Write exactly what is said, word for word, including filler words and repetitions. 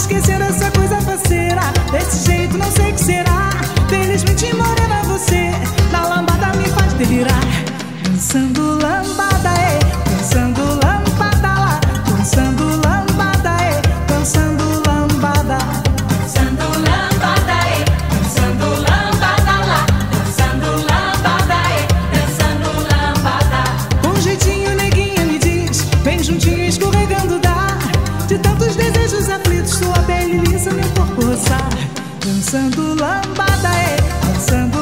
esquecer essa coisa faceira. Desse jeito não sei o que será. Felizmente morena você, na lambada me faz delirar. Dançando lambada, é, dançando lambada lá. Dançando lambada, é, dançando lambada. Dançando lambada, é, dançando lambada lá. Dançando lambada, é, dançando lambada. Com jeitinho neguinha me diz, vem juntinho escorregando dá. De tantos desejos aflitos, sua pele lisa meu corpo roçar. Dançando lambada, é, dançando